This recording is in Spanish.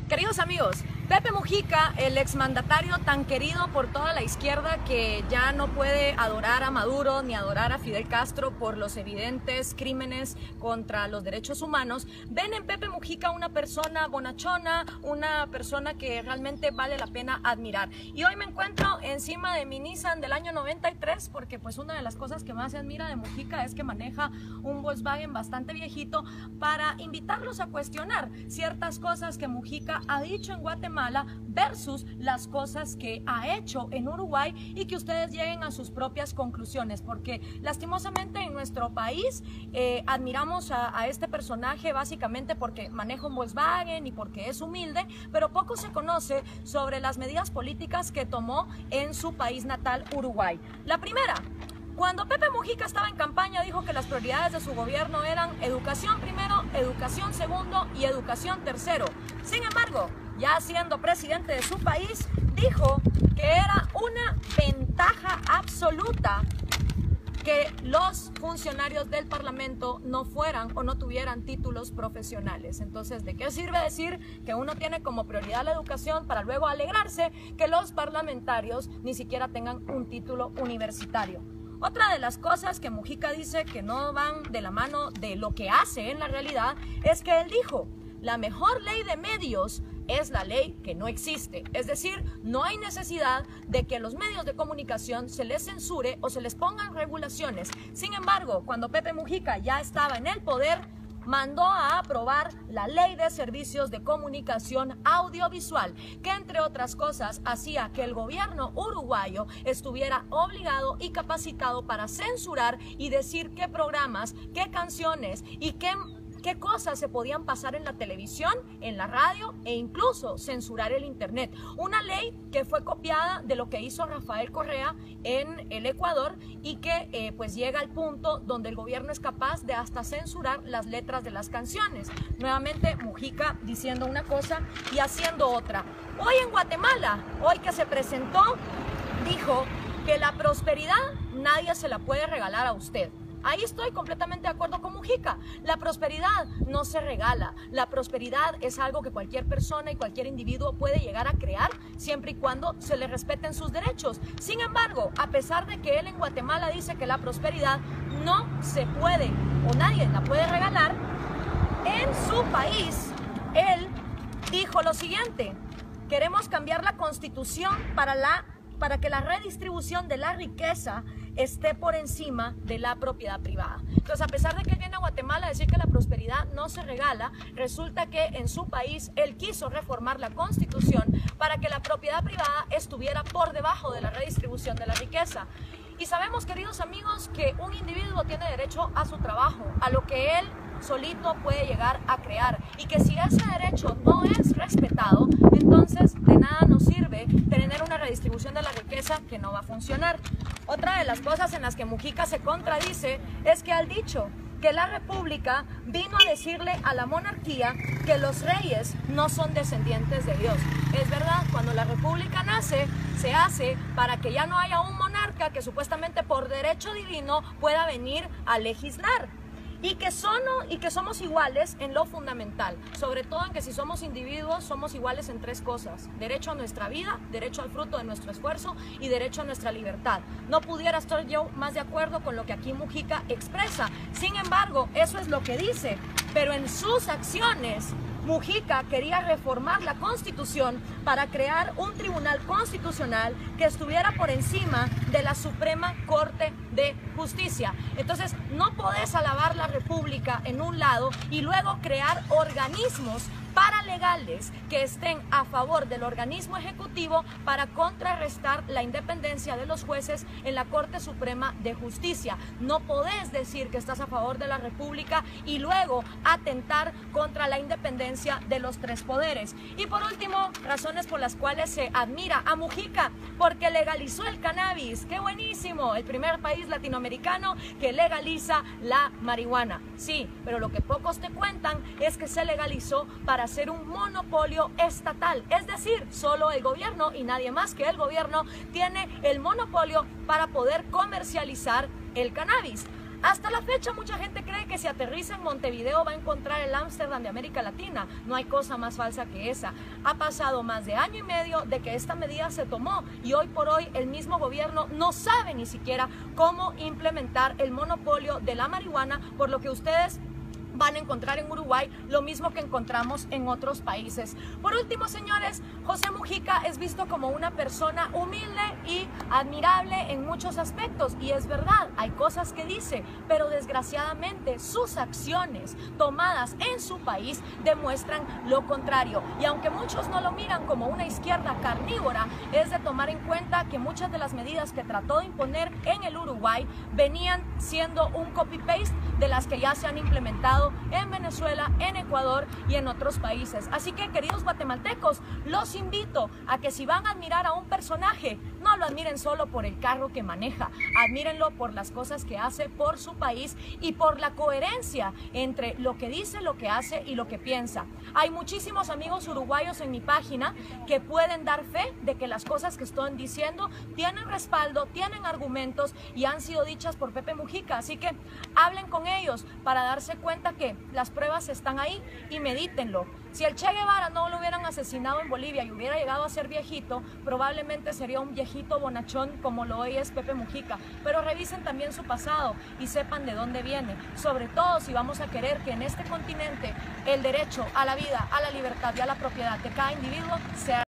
Queridos amigos, Pepe Mujica, el exmandatario tan querido por toda la izquierda que ya no puede adorar a Maduro ni adorar a Fidel Castro por los evidentes crímenes contra los derechos humanos, ven en Pepe Mujica una persona bonachona, una persona que realmente vale la pena admirar. Y hoy me encuentro encima de mi Nissan del año 93 porque pues una de las cosas que más se admira de Mujica es que maneja un Volkswagen bastante viejito, para invitarlos a cuestionar ciertas cosas que Mujica ha dicho en Guatemala versus las cosas que ha hecho en Uruguay, y que ustedes lleguen a sus propias conclusiones, porque lastimosamente en nuestro país admiramos a este personaje básicamente porque maneja un Volkswagen y porque es humilde, pero poco se conoce sobre las medidas políticas que tomó en su país natal, Uruguay. La primera: cuando Pepe Mujica estaba en campaña, dijo que las prioridades de su gobierno eran educación primero, educación segundo y educación tercero. Sin embargo, ya siendo presidente de su país, dijo que era una ventaja absoluta que los funcionarios del Parlamento no fueran o no tuvieran títulos profesionales. Entonces, ¿de qué sirve decir que uno tiene como prioridad la educación para luego alegrarse que los parlamentarios ni siquiera tengan un título universitario? Otra de las cosas que Mujica dice que no van de la mano de lo que hace en la realidad es que él dijo: la mejor ley de medios es la ley que no existe. Es decir, no hay necesidad de que a los medios de comunicación se les censure o se les pongan regulaciones. Sin embargo, cuando Pepe Mujica ya estaba en el poder, mandó a aprobar la Ley de Servicios de Comunicación Audiovisual, que entre otras cosas hacía que el gobierno uruguayo estuviera obligado y capacitado para censurar y decir qué programas, qué canciones y qué cosas se podían pasar en la televisión, en la radio e incluso censurar el internet. Una ley que fue copiada de lo que hizo Rafael Correa en el Ecuador y que pues llega al punto donde el gobierno es capaz de hasta censurar las letras de las canciones. Nuevamente Mujica diciendo una cosa y haciendo otra. Hoy en Guatemala, hoy que se presentó, dijo que la prosperidad nadie se la puede regalar a usted. Ahí estoy completamente de acuerdo con Mujica. La prosperidad no se regala. La prosperidad es algo que cualquier persona y cualquier individuo puede llegar a crear siempre y cuando se le respeten sus derechos. Sin embargo, a pesar de que él en Guatemala dice que la prosperidad no se puede o nadie la puede regalar, en su país él dijo lo siguiente: queremos cambiar la constitución para que la redistribución de la riqueza esté por encima de la propiedad privada. Entonces, a pesar de que él viene a Guatemala a decir que la prosperidad no se regala, resulta que en su país él quiso reformar la constitución para que la propiedad privada estuviera por debajo de la redistribución de la riqueza. Y sabemos, queridos amigos, que un individuo tiene derecho a su trabajo, a lo que él solito puede llegar a crear, y que si ese derecho no es respetado, entonces de nada nos sirve tener una redistribución de la riqueza que no va a funcionar. Otra de las cosas en las que Mujica se contradice es que al dicho que la república vino a decirle a la monarquía que los reyes no son descendientes de Dios. Es verdad, cuando la república nace, se hace para que ya no haya un monarca que supuestamente por derecho divino pueda venir a legislar. Y que somos iguales en lo fundamental, sobre todo en que si somos individuos somos iguales en tres cosas: derecho a nuestra vida, derecho al fruto de nuestro esfuerzo y derecho a nuestra libertad. No pudiera estar yo más de acuerdo con lo que aquí Mujica expresa. Sin embargo, eso es lo que dice, pero en sus acciones Mujica quería reformar la Constitución para crear un tribunal constitucional que estuviera por encima de la Suprema Corte de Justicia. Entonces, no podés alabar la República en un lado y luego crear organismos paralegales que estén a favor del organismo ejecutivo para contrarrestar la independencia de los jueces en la Corte Suprema de Justicia. No podés decir que estás a favor de la República y luego atentar contra la independencia de los tres poderes. Y por último, razones por las cuales se admira a Mujica: porque legalizó el cannabis. ¡Qué buenísimo! El primer país latinoamericano que legaliza la marihuana. Sí, pero lo que pocos te cuentan es que se legalizó para hacer un monopolio estatal, es decir, solo el gobierno y nadie más que el gobierno tiene el monopolio para poder comercializar el cannabis. Hasta la fecha mucha gente cree que si aterriza en Montevideo va a encontrar el Ámsterdam de América Latina. No hay cosa más falsa que esa. Ha pasado más de año y medio de que esta medida se tomó y hoy por hoy el mismo gobierno no sabe ni siquiera cómo implementar el monopolio de la marihuana, por lo que ustedes van a encontrar en Uruguay lo mismo que encontramos en otros países. Por último, señores, José Mujica es visto como una persona humilde y admirable en muchos aspectos, y es verdad, hay cosas que dice, pero desgraciadamente sus acciones tomadas en su país demuestran lo contrario. Y aunque muchos no lo miran como una izquierda carnívora, es de tomar en cuenta que muchas de las medidas que trató de imponer en el Uruguay venían siendo un copy-paste de las que ya se han implementado en Venezuela, en Ecuador y en otros países. Así que, queridos guatemaltecos, los invito a que si van a admirar a un personaje, no lo admiren solo por el carro que maneja, admírenlo por las cosas que hace por su país y por la coherencia entre lo que dice, lo que hace y lo que piensa. Hay muchísimos amigos uruguayos en mi página que pueden dar fe de que las cosas que estoy diciendo tienen respaldo, tienen argumentos y han sido dichas por Pepe Mujica. Así que hablen con ellos para darse cuenta que las pruebas están ahí y medítenlo. Si el Che Guevara no lo hubieran asesinado en Bolivia y hubiera llegado a ser viejito, probablemente sería un viejito bonachón como lo hoy es Pepe Mujica. Pero revisen también su pasado y sepan de dónde viene. Sobre todo si vamos a querer que en este continente el derecho a la vida, a la libertad y a la propiedad de cada individuo sea